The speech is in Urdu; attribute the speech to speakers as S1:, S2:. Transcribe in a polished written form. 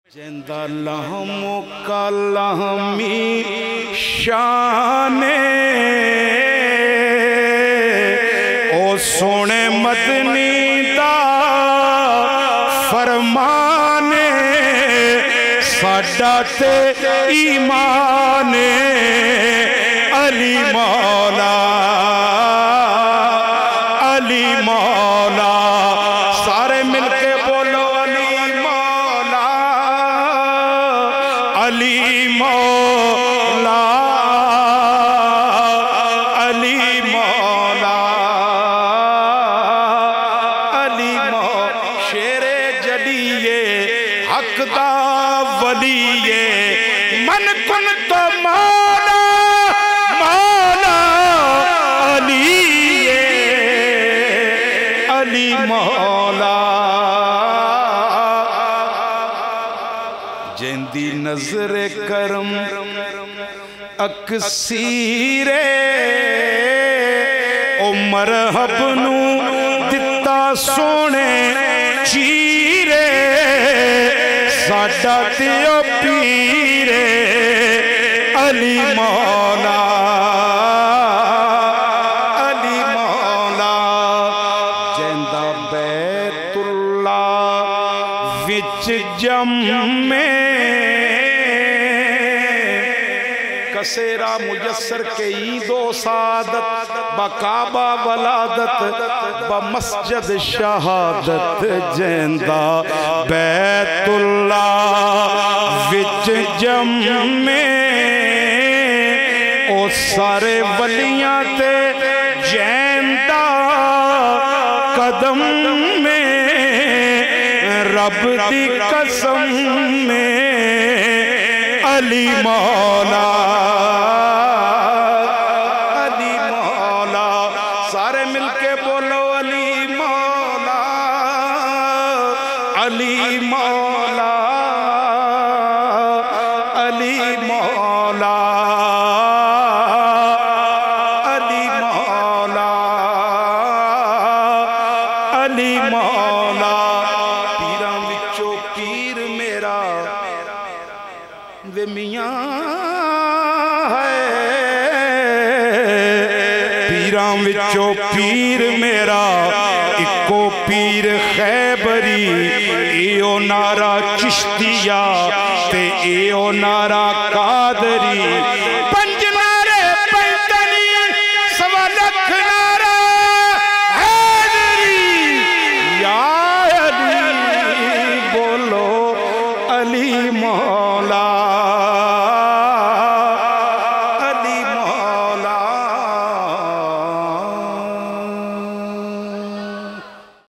S1: جندہ لہم کا لہمی شانے او سونے مدنی دا فرمانے ساڈا تے ایمانے علی مولا علی مولا سارے مل کے بولو علی مولا علی مولا علی مولا علی مولا شیر جلیے حق دا ولیے من کن تو مولا مولا علی علی مولا جندی نظر کرم اکسیرے او مرحب نو دتا سونے چیرے ساڈا تیو پیرے علی مولا علی مولا جندہ بیت اللہ وچ جمے کسیرا مجسر کے عید و سعادت بکعبہ ولادت بمسجد شہادت جندہ بیت اللہ وچ جمے او سارے ولیاں تے جیندہ قدم میں رب دی قسم میں علی مولا علی مولا سارے مل کے بولو علی مولا علی مولا علی مولا علی مولا علی مولا پیراں وچوں پیر میرا وے میاں ہے پیراں وچوں پیر میرا اکو پیر خیبری ایو نارا چشتیہ تے ایو نارا قادری پنج نارے پنجتنی سوا لکھ نارا حیدری یا علی بولو علی مولا